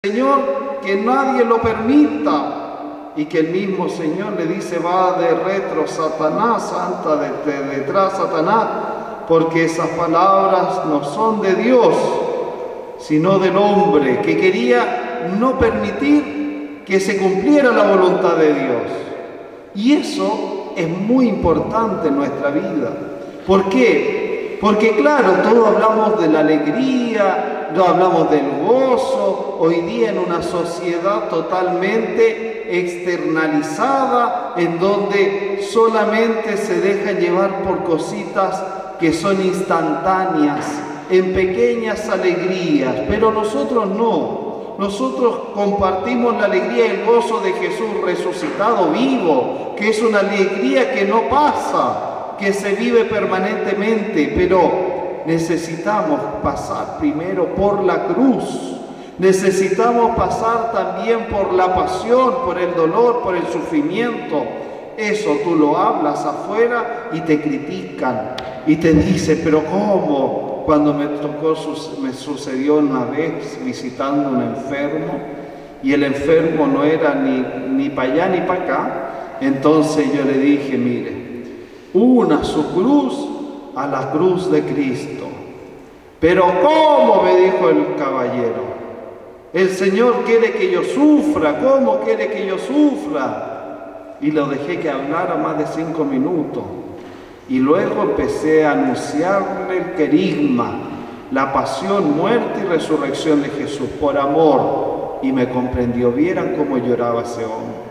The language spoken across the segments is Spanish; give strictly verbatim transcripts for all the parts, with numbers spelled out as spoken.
Señor que nadie lo permita, y que el mismo Señor le dice: va de retro Satanás, santa de, de detrás Satanás, porque esas palabras no son de Dios, sino del hombre, que quería no permitir que se cumpliera la voluntad de Dios. Y eso es muy importante en nuestra vida. ¿Por qué? Porque claro, todos hablamos de la alegría, no hablamos del gozo, hoy día en una sociedad totalmente externalizada, en donde solamente se deja llevar por cositas que son instantáneas, en pequeñas alegrías, pero nosotros no. Nosotros compartimos la alegría y el gozo de Jesús resucitado, vivo, que es una alegría que no pasa, que se vive permanentemente, pero necesitamos pasar primero por la cruz, necesitamos pasar también por la pasión, por el dolor, por el sufrimiento. Eso tú lo hablas afuera y te critican y te dicen: pero ¿cómo? Cuando me tocó, me sucedió una vez visitando a un enfermo, y el enfermo no era ni, ni para allá ni para acá. Entonces yo le dije: mire, una su cruz a la cruz de Cristo. Pero ¿cómo? Me dijo el caballero. El Señor quiere que yo sufra. ¿Cómo quiere que yo sufra? Y lo dejé que hablara más de cinco minutos. Y luego empecé a anunciarle el querigma, la pasión, muerte y resurrección de Jesús, por amor. Y me comprendió. Vieran cómo lloraba ese hombre.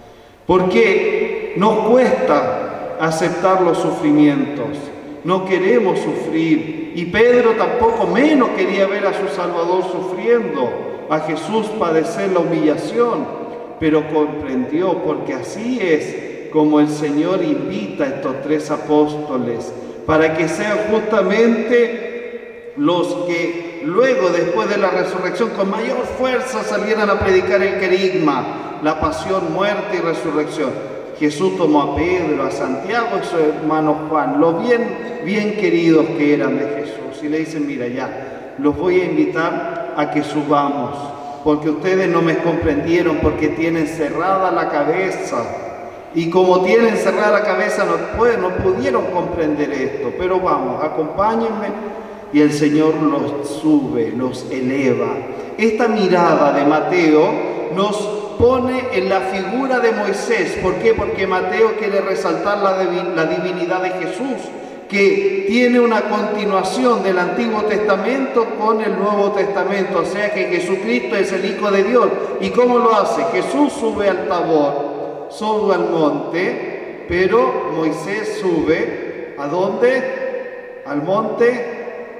Porque nos cuesta aceptar los sufrimientos. No queremos sufrir, y Pedro tampoco menos quería ver a su Salvador sufriendo, a Jesús padecer la humillación, pero comprendió, porque así es como el Señor invita a estos tres apóstoles, para que sean justamente los que luego, después de la resurrección, con mayor fuerza salieran a predicar el querigma, la pasión, muerte y resurrección. Jesús tomó a Pedro, a Santiago y su hermano Juan, los bien, bien queridos que eran de Jesús, y le dicen: mira, ya, los voy a invitar a que subamos, porque ustedes no me comprendieron, porque tienen cerrada la cabeza, y como tienen cerrada la cabeza no, pueden, no pudieron comprender esto, pero vamos, acompáñenme. Y el Señor los sube, los eleva. Esta mirada de Mateo nos pone en la figura de Moisés. ¿Por qué? Porque Mateo quiere resaltar la, divin la divinidad de Jesús, que tiene una continuación del Antiguo Testamento con el Nuevo Testamento, o sea que Jesucristo es el Hijo de Dios. ¿Y cómo lo hace? Jesús sube al Tabor, sube al monte, pero Moisés sube, ¿a dónde? Al monte,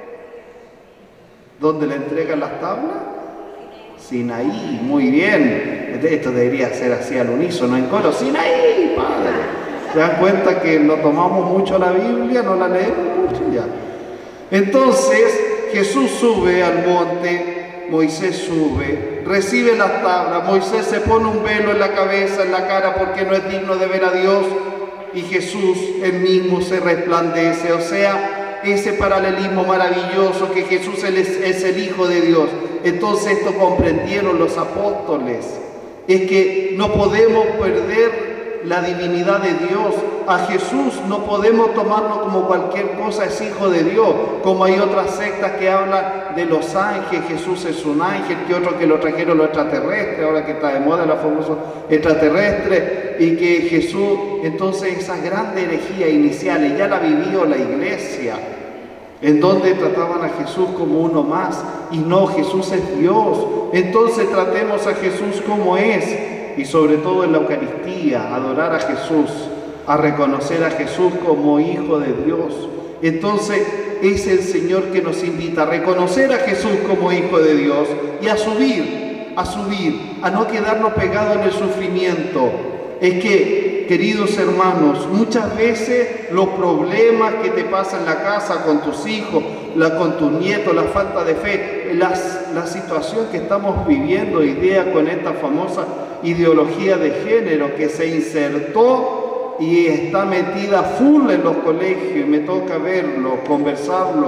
¿donde le entregan las tablas? Sinaí, muy bien. Esto debería ser así al unísono, en coro: Sinaí, Padre. ¿Se dan cuenta que no tomamos mucho la Biblia, no la leemos mucho ya? Entonces Jesús sube al monte, Moisés sube, recibe las tablas, Moisés se pone un velo en la cabeza, en la cara, porque no es digno de ver a Dios, y Jesús él mismo se resplandece. O sea, ese paralelismo maravilloso, que Jesús es, es el Hijo de Dios. Entonces esto comprendieron los apóstoles, es que no podemos perder la divinidad de Dios. A Jesús no podemos tomarlo como cualquier cosa, es Hijo de Dios, como hay otras sectas que hablan de los ángeles: Jesús es un ángel, que otro que lo trajeron los extraterrestres, ahora que está de moda la famosa extraterrestre, y que Jesús, entonces esas grandes herejías iniciales ya la vivió la iglesia, en donde trataban a Jesús como uno más, y no, Jesús es Dios. Entonces tratemos a Jesús como es, y sobre todo en la Eucaristía, adorar a Jesús, a reconocer a Jesús como Hijo de Dios. Entonces es el Señor que nos invita a reconocer a Jesús como Hijo de Dios y a subir, a subir, a no quedarnos pegados en el sufrimiento. Es que, queridos hermanos, muchas veces los problemas que te pasan en la casa con tus hijos, la, con tus nietos, la falta de fe, las, la situación que estamos viviendo hoy día con esta famosa ideología de género que se insertó y está metida full en los colegios, y me toca verlo, conversarlo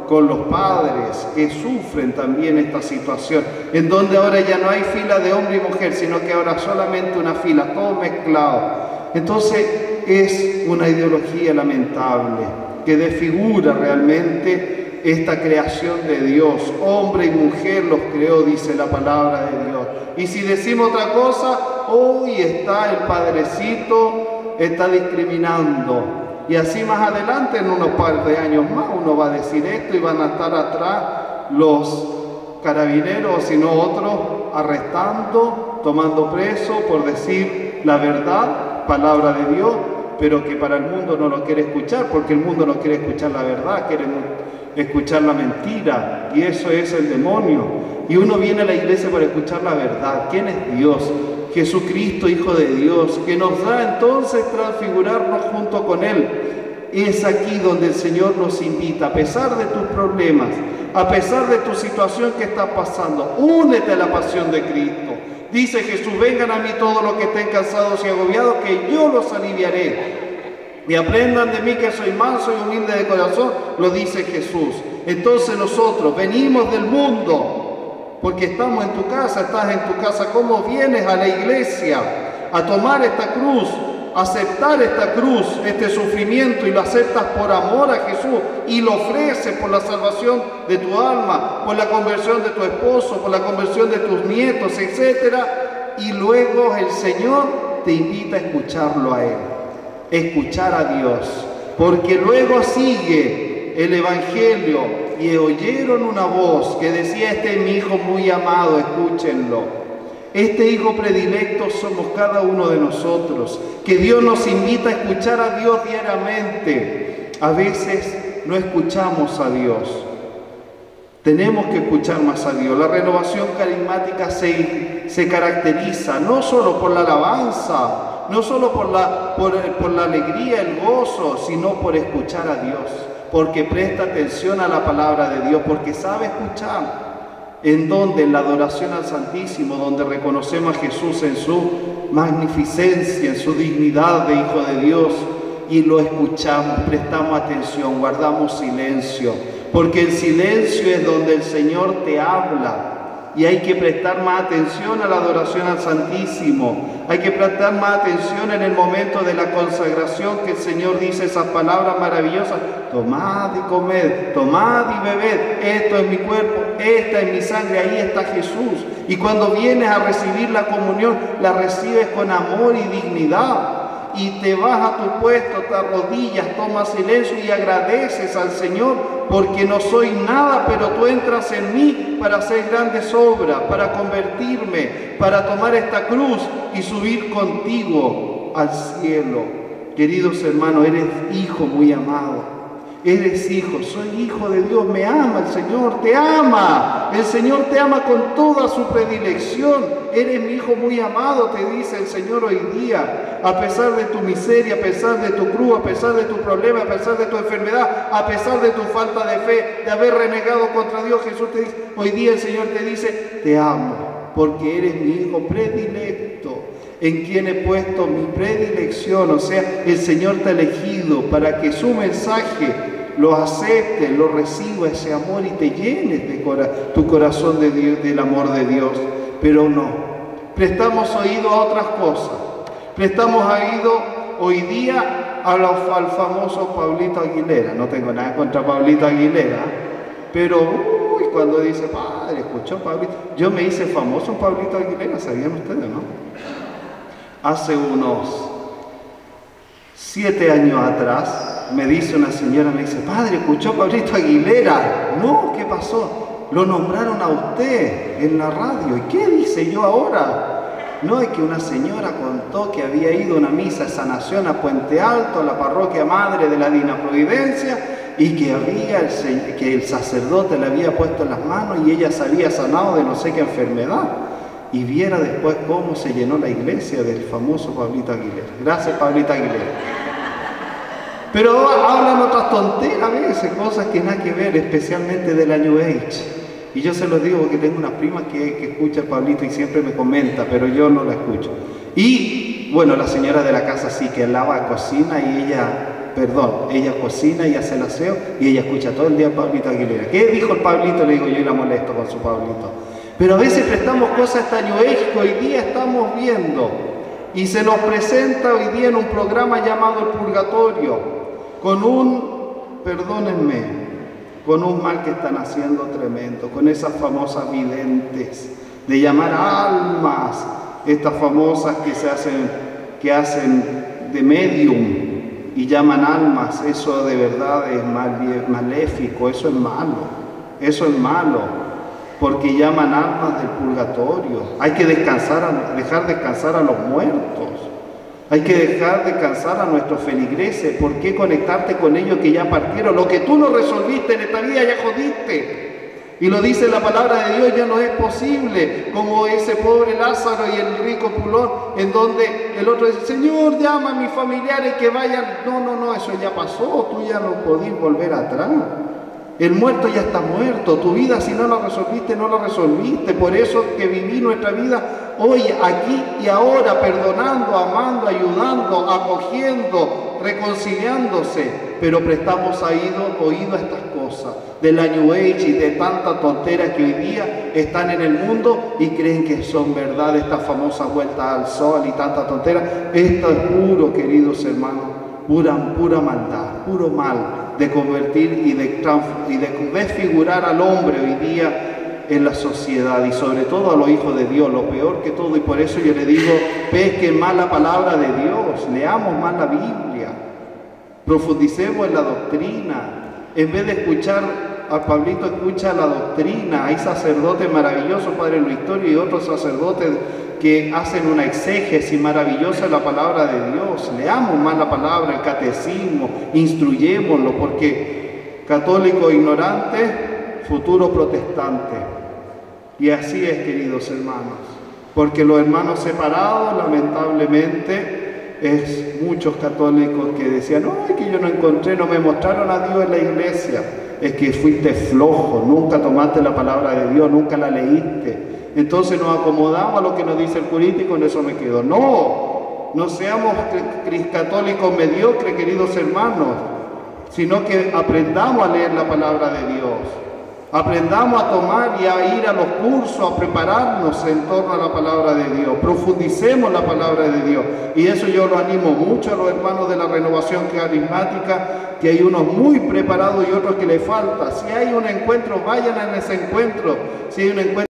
con los padres que sufren también esta situación, en donde ahora ya no hay fila de hombre y mujer, sino que ahora solamente una fila, todo mezclado. Entonces es una ideología lamentable que desfigura realmente esta creación de Dios. Hombre y mujer los creó, dice la palabra de Dios. Y si decimos otra cosa, hoy está el padrecito, está discriminando. Y así más adelante, en unos par de años más, uno va a decir esto y van a estar atrás los carabineros, si no otros, arrestando, tomando preso por decir la verdad, palabra de Dios, pero que para el mundo no lo quiere escuchar, porque el mundo no quiere escuchar la verdad, quiere escuchar la mentira, y eso es el demonio. Y uno viene a la iglesia para escuchar la verdad. ¿Quién es Dios? Jesucristo, Hijo de Dios, que nos da entonces transfigurarnos junto con Él. Es aquí donde el Señor nos invita, a pesar de tus problemas, a pesar de tu situación que estás pasando, únete a la pasión de Cristo. Dice Jesús, vengan a mí todos los que estén cansados y agobiados, que yo los aliviaré. Y aprendan de mí que soy manso y humilde de corazón, lo dice Jesús. Entonces nosotros venimos del mundo, porque estamos en tu casa, estás en tu casa. ¿Cómo vienes a la iglesia a tomar esta cruz, a aceptar esta cruz, este sufrimiento, y lo aceptas por amor a Jesús y lo ofreces por la salvación de tu alma, por la conversión de tu esposo, por la conversión de tus nietos, etcétera? Y luego el Señor te invita a escucharlo a Él, escuchar a Dios, porque luego sigue el Evangelio. Y oyeron una voz que decía, este es mi Hijo muy amado, escúchenlo. Este Hijo predilecto somos cada uno de nosotros, que Dios nos invita a escuchar a Dios diariamente. A veces no escuchamos a Dios. Tenemos que escuchar más a Dios. La renovación carismática se, se caracteriza no solo por la alabanza, no solo por la, por, por la alegría, el gozo, sino por escuchar a Dios. Porque presta atención a la palabra de Dios, porque sabe escuchar. ¿En donde En la adoración al Santísimo, donde reconocemos a Jesús en su magnificencia, en su dignidad de Hijo de Dios, y lo escuchamos, prestamos atención, guardamos silencio, porque el silencio es donde el Señor te habla. Y hay que prestar más atención a la adoración al Santísimo. Hay que prestar más atención en el momento de la consagración, que el Señor dice esas palabras maravillosas: tomad y comed, tomad y bebed, esto es mi cuerpo, esta es mi sangre. Ahí está Jesús. Y cuando vienes a recibir la comunión, la recibes con amor y dignidad. Y te vas a tu puesto, te arrodillas, tomas silencio y agradeces al Señor, porque no soy nada, pero tú entras en mí para hacer grandes obras, para convertirme, para tomar esta cruz y subir contigo al cielo. Queridos hermanos, eres hijo muy amado. Eres hijo, soy hijo de Dios, me ama el Señor, te ama. El Señor te ama con toda su predilección. Eres mi hijo muy amado, te dice el Señor hoy día. A pesar de tu miseria, a pesar de tu cruz, a pesar de tu problema, a pesar de tu enfermedad, a pesar de tu falta de fe, de haber renegado contra Dios, Jesús te dice, hoy día el Señor te dice, te amo, porque eres mi hijo predilecto, en quien he puesto mi predilección. O sea, el Señor te ha elegido para que su mensaje lo aceptes, lo reciba, ese amor, y te llenes de cora tu corazón de Dios, del amor de Dios. Pero no, prestamos oído a otras cosas. Prestamos oído hoy día a los, al famoso Pablito Aguilera. No tengo nada contra Pablito Aguilera, pero uy, cuando dice, padre, escuchó Pablito. Yo me hice famoso en Pablito Aguilera, ¿sabían ustedes, no? Hace unos siete años atrás, me dice una señora, me dice, padre, ¿escuchó Pablito Aguilera? No, ¿qué pasó? Lo nombraron a usted en la radio. ¿Y qué dice yo ahora? No, es que una señora contó que había ido a una misa de sanación a Puente Alto, a la parroquia madre de la Divina Providencia, y que, había el, que el sacerdote le había puesto en las manos y ella se había sanado de no sé qué enfermedad. Y viera después cómo se llenó la iglesia del famoso Pablito Aguilera. Gracias, Pablito Aguilera. Pero hablan otras tonteras a veces, cosas que nada que ver, especialmente de la New Age. Y yo se los digo porque tengo una prima que, que escucha a Pablito y siempre me comenta, pero yo no la escucho. Y bueno, la señora de la casa sí que lava, cocina, y ella perdón, ella cocina y hace el aseo y ella escucha todo el día a Pablito Aguilera. ¿Qué dijo el Pablito? Le digo yo y la molesto con su Pablito. Pero a veces prestamos cosas hasta New Age que hoy día estamos viendo y se nos presenta hoy día en un programa llamado El Purgatorio con un, perdónenme, con un mal que están haciendo tremendo, con esas famosas videntes de llamar almas, estas famosas que se hacen, que hacen de medium y llaman almas. Eso de verdad es mal, maléfico, eso es malo, eso es malo, porque llaman almas del purgatorio. Hay que descansar, a, dejar descansar a los muertos, hay que dejar descansar a nuestros feligreses. ¿Por qué conectarte con ellos que ya partieron? Lo que tú no resolviste en esta vida ya jodiste. Y lo dice la palabra de Dios, ya no es posible, como ese pobre Lázaro y el rico Pulón, en donde el otro dice, Señor, llama a mis familiares que vayan. No, no, no, eso ya pasó, tú ya no podís volver atrás. El muerto ya está muerto, tu vida si no la resolviste, no la resolviste. Por eso que viví nuestra vida hoy, aquí y ahora, perdonando, amando, ayudando, acogiendo, reconciliándose. Pero prestamos oído, oído a estas cosas de la New Age y de tanta tontera que hoy día están en el mundo y creen que son verdad, estas famosas vueltas al sol y tanta tontera. Esto es puro, queridos hermanos, pura, pura maldad, puro mal de convertir y de, y de desfigurar al hombre hoy día en la sociedad y sobre todo a los hijos de Dios, lo peor que todo. Y por eso yo le digo, pesquen más la palabra de Dios, leamos más la Biblia, profundicemos en la doctrina. En vez de escuchar a Pablito, escucha la doctrina. Hay sacerdotes maravillosos, Padre Luis Victorio, y otros sacerdotes que hacen una exégesis maravillosa de la palabra de Dios. Leamos más la palabra, el catecismo, instruyémoslo, porque católico ignorante, futuro protestante. Y así es, queridos hermanos, porque los hermanos separados, lamentablemente, es muchos católicos que decían, no, que yo no encontré, no me mostraron a Dios en la iglesia. Es que fuiste flojo, nunca tomaste la palabra de Dios, nunca la leíste. Entonces nos acomodamos a lo que nos dice el curita y con eso me quedo. No, no seamos católicos mediocres, queridos hermanos, sino que aprendamos a leer la palabra de Dios. Aprendamos a tomar y a ir a los cursos, a prepararnos en torno a la palabra de Dios. Profundicemos la palabra de Dios. Y eso yo lo animo mucho a los hermanos de la renovación carismática, que hay unos muy preparados y otros que les falta. Si hay un encuentro, vayan a ese encuentro. Si hay un encuentro